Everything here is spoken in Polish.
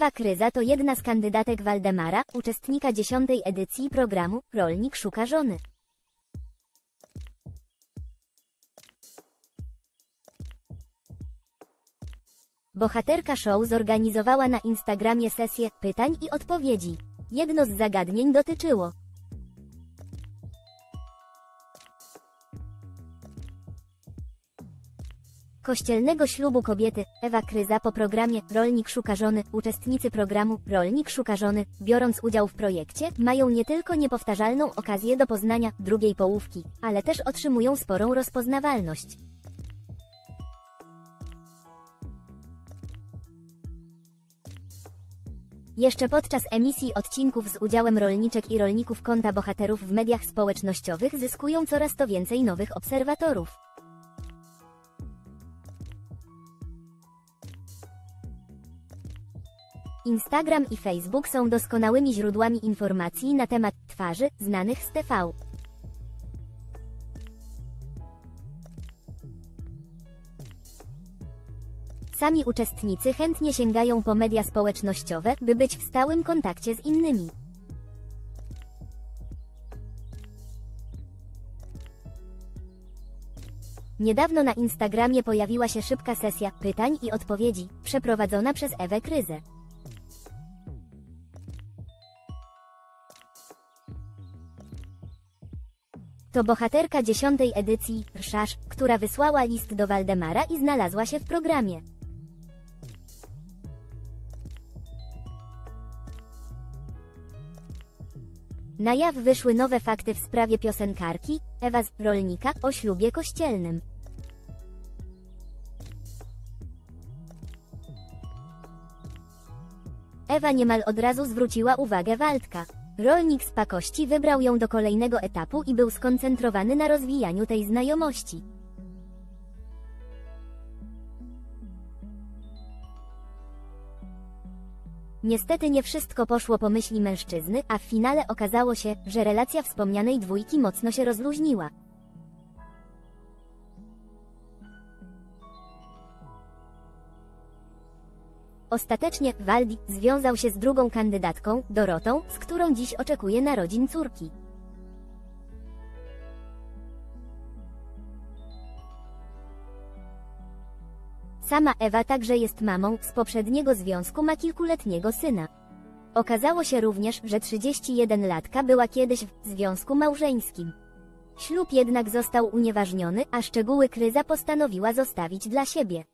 Ewa Kryza to jedna z kandydatek Waldemara, uczestnika 10. edycji programu Rolnik szuka żony. Bohaterka show zorganizowała na Instagramie sesję pytań i odpowiedzi. Jedno z zagadnień dotyczyło kościelnego ślubu kobiety. Ewa Kryza po programie Rolnik szuka żony. Uczestnicy programu Rolnik szuka żony, biorąc udział w projekcie, mają nie tylko niepowtarzalną okazję do poznania drugiej połówki, ale też otrzymują sporą rozpoznawalność. Jeszcze podczas emisji odcinków z udziałem rolniczek i rolników konta bohaterów w mediach społecznościowych zyskują coraz to więcej nowych obserwatorów. Instagram i Facebook są doskonałymi źródłami informacji na temat twarzy znanych z TV. Sami uczestnicy chętnie sięgają po media społecznościowe, by być w stałym kontakcie z innymi. Niedawno na Instagramie pojawiła się szybka sesja pytań i odpowiedzi, przeprowadzona przez Ewę Kryzę. To bohaterka 10. edycji RSZASZ, która wysłała list do Waldemara i znalazła się w programie. Na jaw wyszły nowe fakty w sprawie piosenkarki, Ewa z Rolnika, o ślubie kościelnym. Ewa niemal od razu zwróciła uwagę Waldka. Rolnik z Pakości wybrał ją do kolejnego etapu i był skoncentrowany na rozwijaniu tej znajomości. Niestety nie wszystko poszło po myśli mężczyzny, a w finale okazało się, że relacja wspomnianej dwójki mocno się rozluźniła. Ostatecznie Waldi związał się z drugą kandydatką, Dorotą, z którą dziś oczekuje narodzin córki. Sama Ewa także jest mamą, z poprzedniego związku ma kilkuletniego syna. Okazało się również, że 31-latka była kiedyś w związku małżeńskim. Ślub jednak został unieważniony, a szczegóły Kryza postanowiła zostawić dla siebie.